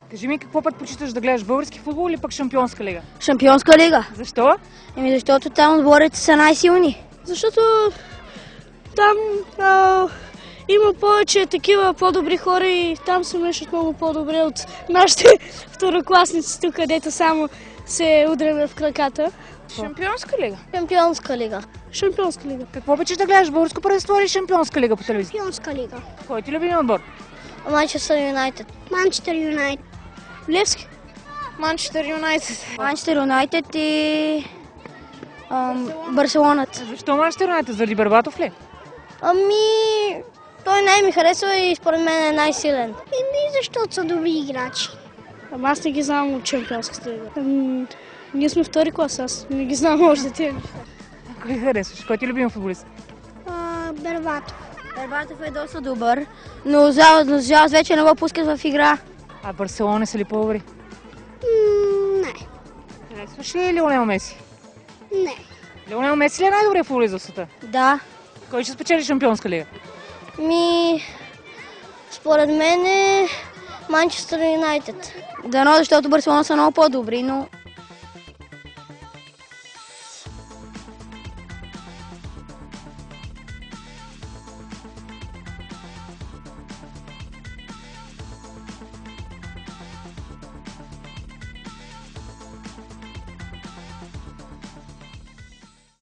Кажи ми, какво предпочиташ да гледаш, български футбол или пък Шампионска лига? Шампионска лига. Защо? Защото там отборите са най-силни. Защото там има повече такива по-добри хора и там се мешат много по-добре от нашите второкласници тук, където само се удряме в краката. Шампионска лига. Шампионска лига. Шампионска лига. Какво обичаш да гледаш, българско първенство или Шампионска лига по телевизия? Шампионска лига. Кой ти любим отбор? Манчестър Юнайтед. Манчестър Юнайтед. Левски. Манчестър Юнайтед. Манчестър Юнайтед и Барселоната. Защо Манчестър Юнайтед? Заради Бербатов ли? Той най-ми харесва и според мен е най-силен. Защото са добри играчи. Аз не ги знам от Шампионската лига. Ние сме втори клас, аз не ги знам още тия неща. Кой харесваш? Кой ти любим футболист? Бербатов. Бербатов е доста добър, но за жалост вече не го пускат в игра. А Барселона са ли по-добри? Не. Харесваш ли Лионел Меси? Не. Лионел Меси ли е най-добрият футболист в света? Да. Кой ще спечели Шампионска лига? Според мен е Манчестър Юнайтед. Дано, защото Барселона са много по-добри, но